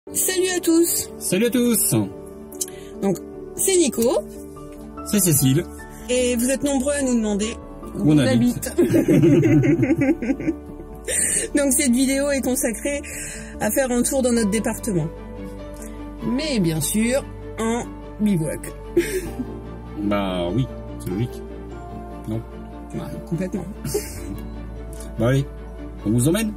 Salut à tous. Salut à tous. Donc, c'est Nico. C'est Cécile. Et vous êtes nombreux à nous demander où on habite. Donc, cette vidéo est consacrée à faire un tour dans notre département. Mais bien sûr, en bivouac. Bah oui, c'est logique. Non? Bah, complètement. Bah allez, on vous emmène?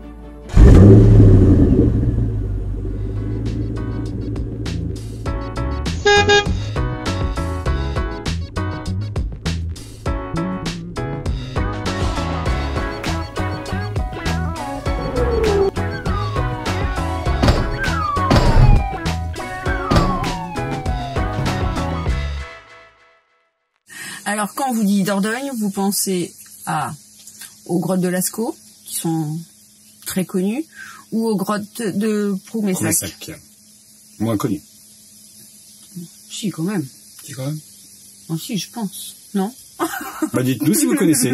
Alors, quand on vous dit Dordogne, vous pensez aux grottes de Lascaux, qui sont très connues, ou aux grottes de Ploumessac. Moins connu. Si, quand même. Si, quand même. Oh, si, je pense. Non? Bah dites-nous si vous connaissez.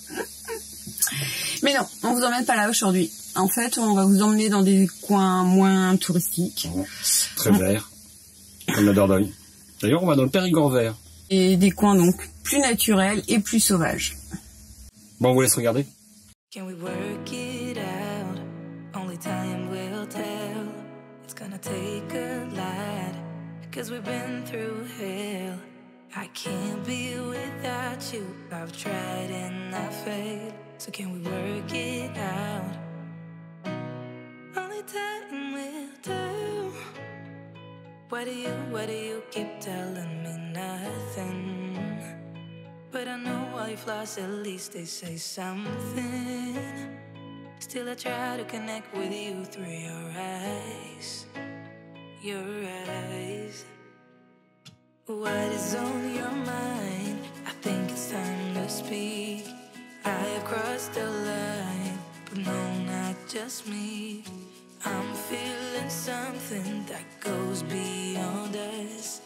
Mais non, on vous emmène pas là aujourd'hui. En fait, on va vous emmener dans des coins moins touristiques. Très vert, comme la Dordogne. D'ailleurs, on va dans le Périgord vert. Et des coins donc plus naturels et plus sauvages. Bon, on vous laisse regarder. Can we work it out? Only time will tell. It's gonna take a lot, 'cause we've been through hell. I can't be without you. I've tried and I failed. So can we work it out? Only time will tell. Why do you keep telling me nothing? But I know all your flaws, at least they say something. Still I try to connect with you through your eyes. Your eyes. What is on your mind? I think it's time to speak. I have crossed the line, but no, not just me. I'm feeling something that goes beyond us.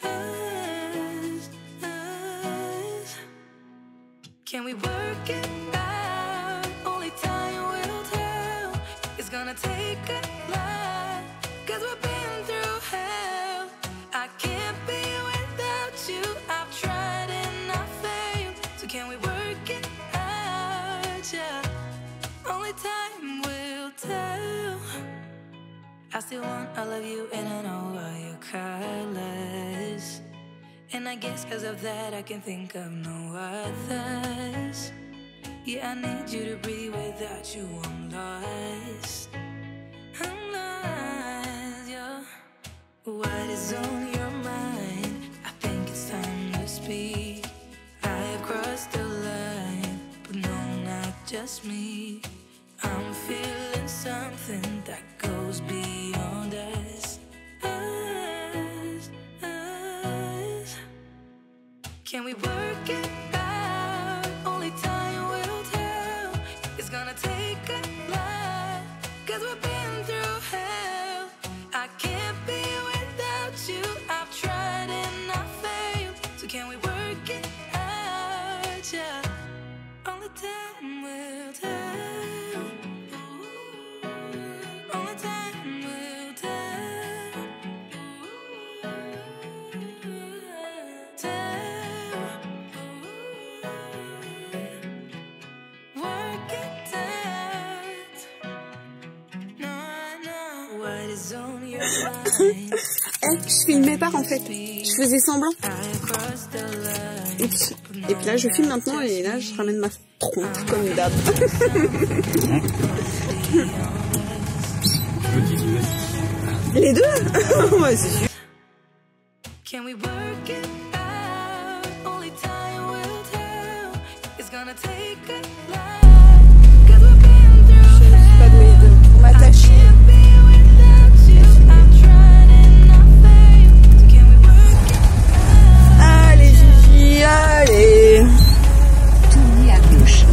Can we work it out? Only time will tell. It's gonna take a lot, 'cause we've been through hell. I can't be without you. I've tried and I failed. So can we work it out? Yeah. Only time will tell. I still want all of you and I know all your colors. And I guess 'cause of that I can think of no others. Yeah, I need you to breathe, without you I'm lost. I'm lost, yeah. What is on your mind? I think it's time to speak. I have crossed the line, but no, not just me. I'm feeling something that goes beyond us. Can we work it out? Only time will tell. It's gonna take a lot, 'cause we've been through hell. I can't be without you. I've tried and I failed. So can we work it out? Yeah. Only time will tell. Only time will tell. Work it out. No, no. What is on your mind? Je filmais pas en fait. Je faisais semblant. Oups. Et puis là, je filme maintenant et là, je ramène ma tronche comme d'hab. Les deux. Ouais, c'est sûr. Can we work it out? Only time will tell. It's gonna take a lot, 'cause we've been through Je suis pas douée pour m'attacher. can't be without you. I've tried and I failed. So can we work it out? Allez, Gigi, allez. Tournez à gauche.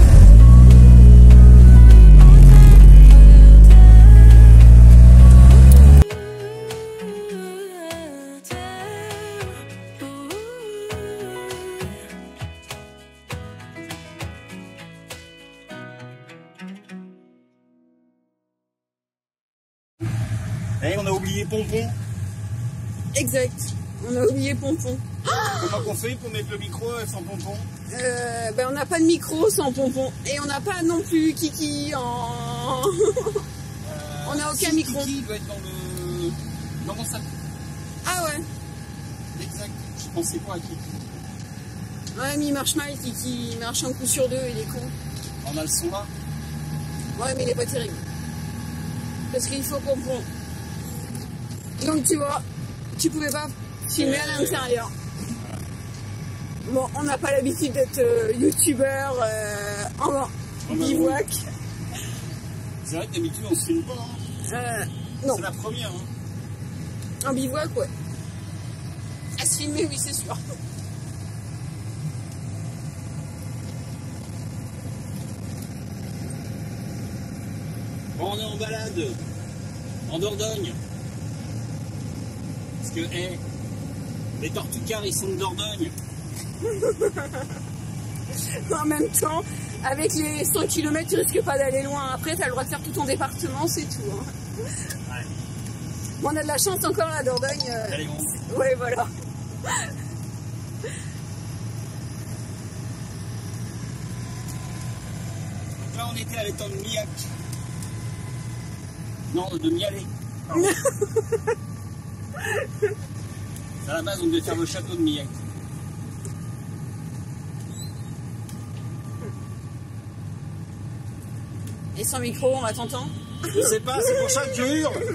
on a oublié Pompon. Exact. On a oublié Pompon. Comment qu'on fait pour mettre le micro sans Pompon? Ben on n'a pas de micro sans Pompon. Et on n'a pas non plus Kiki en... on n'a aucun micro. Kiki doit être dans mon sac. Ah ouais. Exact. Je pensais pas à Kiki. Ouais, mais il marche mal, Kiki. Il marche un coup sur deux, il est con. On a le son là. Ouais, mais il est pas terrible. Parce qu'il faut Pompon. Donc tu vois, tu pouvais pas filmer à l'intérieur. Bon, on n'a pas l'habitude d'être youtubeur en bivouac. C'est vrai que d'habitude on se filme pas. Hein. Non, C'est la première. Hein. en bivouac, ouais. À se filmer, oui, c'est sûr. Bon, on est en balade. En Dordogne. Parce que, les tortucars ils sont de Dordogne. En même temps, avec les 100 km, tu risques pas d'aller loin. Après, tu as le droit de faire tout ton département, c'est tout. Hein. Ouais. Bon, on a de la chance encore, la Dordogne. Elle est grande. Ouais, voilà. Donc là, on était à l'étang de Miac. Non, de Mialet. À la base, on devait faire le château de Miac. Et sans micro, on va t'entendre. Je sais pas, c'est pour ça que je hurle.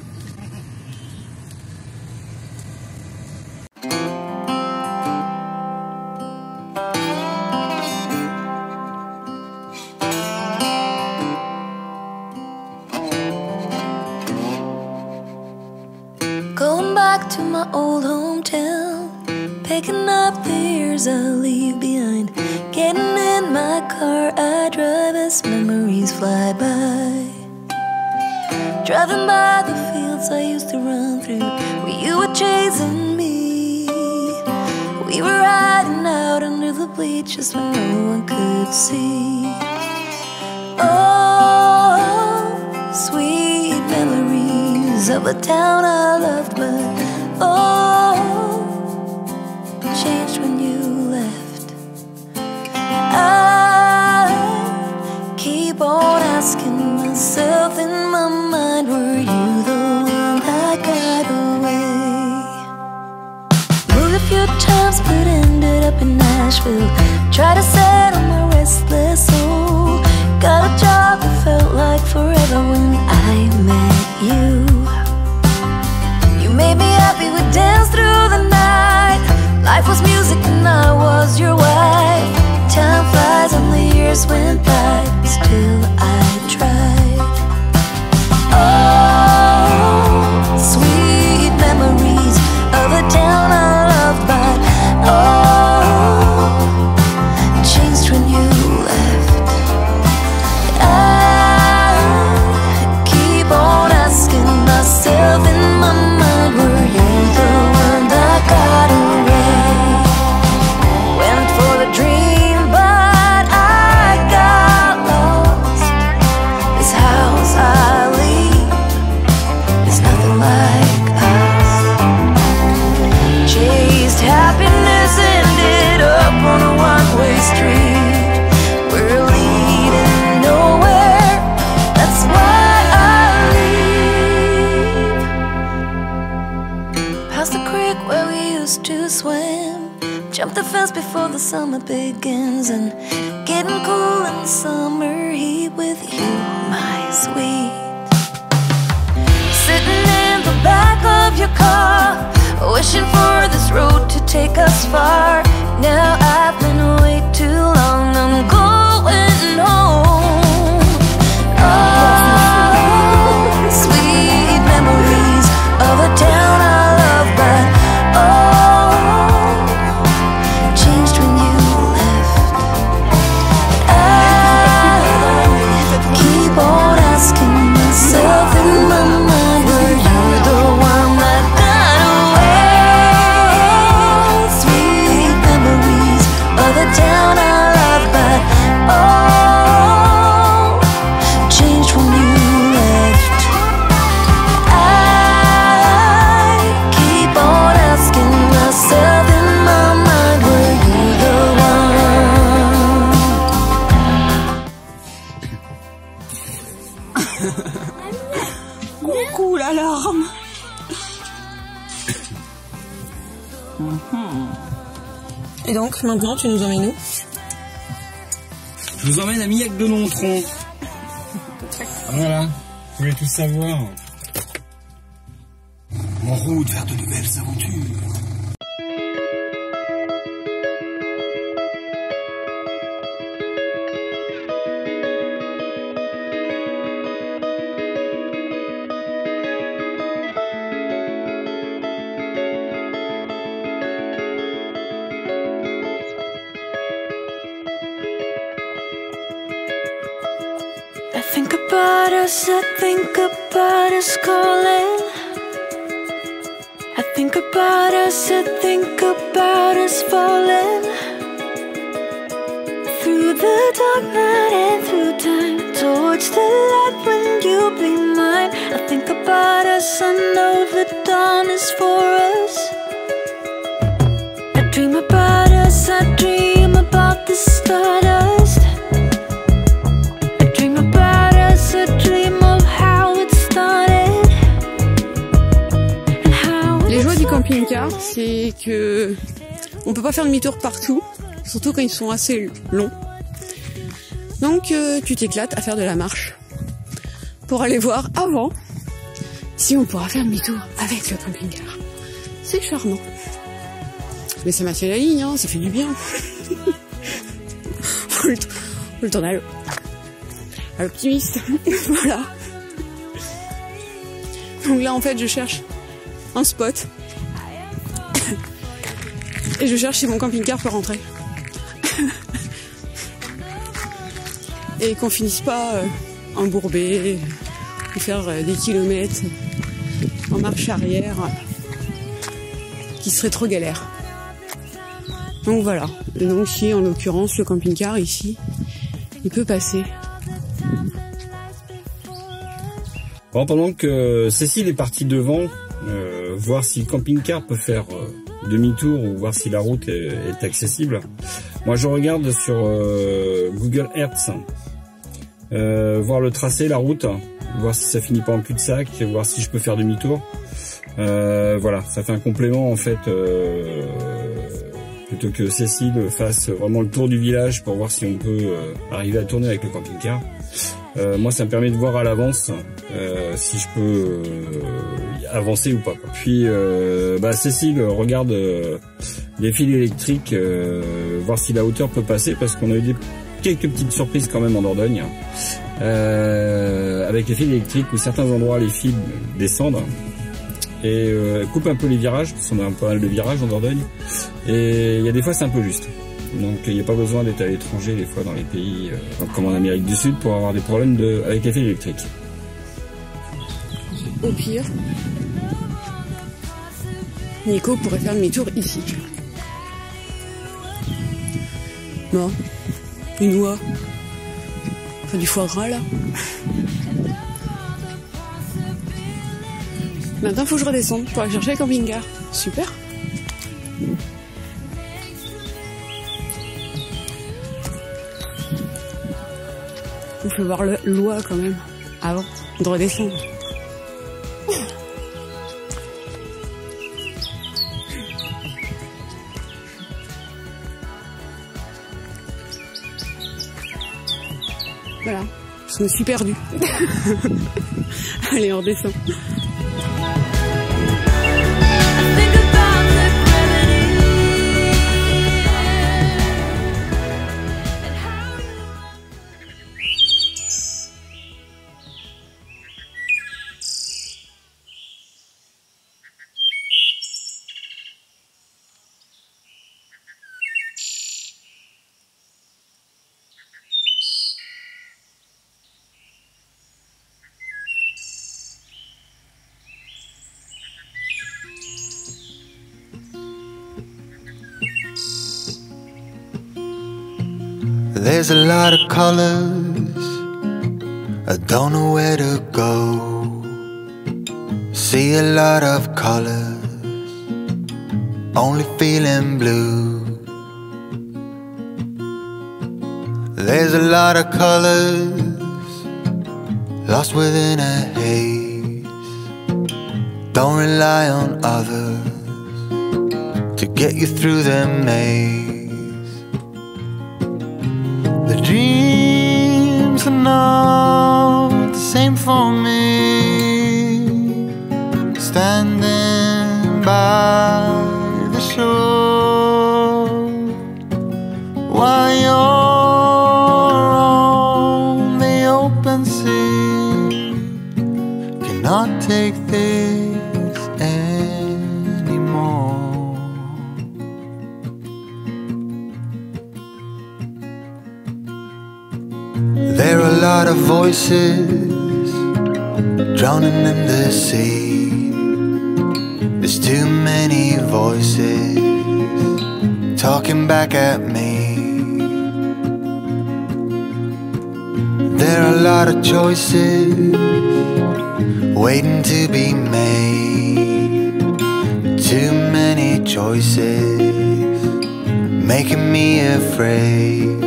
Going back to my old hometown, picking up the years I leave behind. Getting in my car, I drive as memories fly by. Driving by the fields I used to run through, where you were chasing me. We were riding out under the bleachers when no one could see. Oh, sweet memories of a town I loved, but oh, changed when you left. I keep on asking myself in my mind, were you the one that got away? Moved a few times but ended up in Nashville. Tried to settle my restless soul. Got a job that felt like forever when I met you. You made me happy, we danced through the night. Life was music and I was your wife. Time flies and the years went by, still I tried. Oh, sweet memories of a town I loved, but oh, changed when you left. I keep on asking myself in my mind, were you the one that got away? Went for the dream, but I got lost. This house I leave is nothing like us. Chased happiness, ended up on a one-way street. We're leading nowhere, that's why I leave. Past the creek where we used to swim, jump the fence before the summer begins, and getting cool in the summer heat with you, my sweet. Sitting in the back of your car, wishing for this road to take us far. Now I've been away too long, I'm going home. Oh, sweet memories of a town I love, but oh, changed when you left. I keep on asking myself in my mind, were you Et donc, maintenant, tu nous emmènes où? Je vous emmène à Millac de Nontron. Voilà, vous voulez tout savoir. En route vers de nouvelles aventures. I think about us calling. I think about us falling through the dark night and through time towards the light when you'll be mine. I think about us, I know the dawn is for us. I dream about us, I dream about the stardust. Les joies du camping-car, c'est que on peut pas faire demi-tour partout, surtout quand ils sont assez longs. Donc tu t'éclates à faire de la marche pour aller voir avant si on pourra faire demi-tour avec le camping-car. C'est charmant. Mais ça m'a fait la ligne, hein, ça fait du bien. Faut le tourner à l'optimiste. Voilà. Donc là en fait je cherche un spot et je cherche si mon camping-car peut rentrer et qu'on finisse pas embourbé ou faire des kilomètres en marche arrière qui serait trop galère. Donc voilà. Et donc si en l'occurrence le camping-car ici il peut passer. Bon, pendant que Cécile est partie devant, voir si le camping-car peut faire demi-tour ou voir si la route est accessible. Moi, je regarde sur Google Earth, voir le tracé, la route, voir si ça finit pas en cul-de-sac, voir si je peux faire demi-tour. Voilà, ça fait un complément en fait. Plutôt que Cécile fasse vraiment le tour du village pour voir si on peut arriver à tourner avec le camping-car. Moi, ça me permet de voir à l'avance si je peux avancer ou pas, quoi. Puis, Cécile regarde les fils électriques, voir si la hauteur peut passer, parce qu'on a eu quelques petites surprises quand même en Dordogne, avec les fils électriques où certains endroits les fils descendent et coupent un peu les virages, parce qu'on a pas mal de virages en Dordogne, et il y a des fois c'est un peu juste. Donc il n'y a pas besoin d'être à l'étranger des fois dans les pays comme en Amérique du Sud pour avoir des problèmes avec les fils électriques. Au pire, Nico pourrait faire demi-tour ici. Non, une oie. Enfin du foie gras là. Maintenant faut que je redescende pour aller chercher le camping-car. Super. Il faut voir l'oie quand même avant de redescendre. Voilà, je me suis perdue. Allez, on redescend. There's a lot of colors, I don't know where to go. See a lot of colors, only feeling blue. There's a lot of colors, lost within a haze. Don't rely on others, to get you through the maze. The dreams are not the same for me, standing by the shore while you're on the open sea. Cannot take this anymore. There are a lot of voices drowning in the sea. There's too many voices talking back at me. There are a lot of choices waiting to be made. Too many choices making me afraid.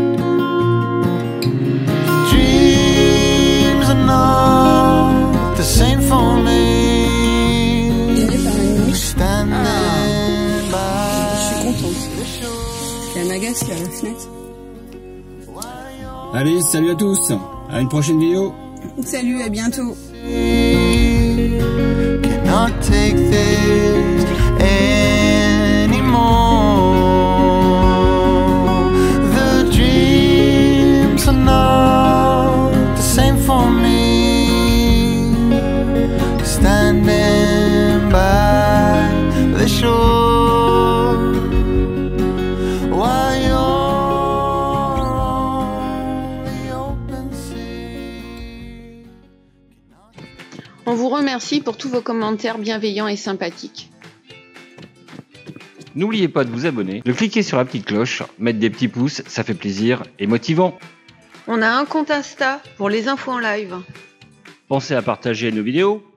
Dreams are not the same for me. Standing Je suis contente. Il y a un magasin à la fenêtre. Allez, salut à tous. À une prochaine vidéo. Salut, à bientôt. Cannot take this anymore. The dreams are not the same for me. Standing by the shore while you're on the open sea. On vous remercie pour tous vos commentaires bienveillants et sympathiques. N'oubliez pas de vous abonner, de cliquer sur la petite cloche, mettre des petits pouces, ça fait plaisir et motivant. On a un compte Insta pour les infos en live. Pensez à partager nos vidéos.